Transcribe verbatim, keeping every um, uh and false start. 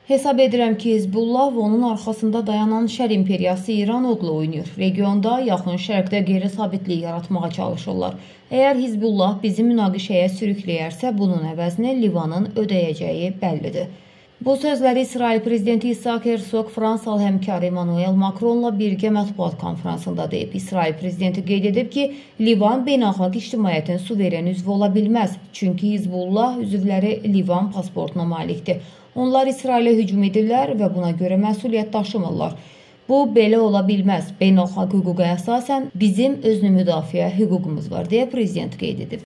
Hesab edirəm ki, Hizbullah və onun arxasında dayanan şər imperiyası İran odla oynayır. Regionda, yaxın şərqdə qeyri-sabitlik yaratmağa çalışırlar. Əgər Hizbullah bizi münaqişəyə sürükləyərsə, bunun əvəzini Livanın ödəyəcəyi bəllidir. Bu sözləri İsrail Prezidenti İshak Herzog Fransalı həmkarı Emmanuel Macronla birgə mətbuat konferansında deyib. İsrail Prezidenti qeyd edib ki, Livan beynəlxalq ictimaiyyətin suveren üzvü ola bilməz. Çünki Hizbullah üzvləri Livan pasportuna malikdir. Onlar İsrailə hücum edirlər və buna görə məsuliyyət daşımırlar. Bu, belə ola bilməz. Beynəlxalq hüquqa əsasən bizim özünü müdafiə hüququmuz var, deyə prezident qeyd edib.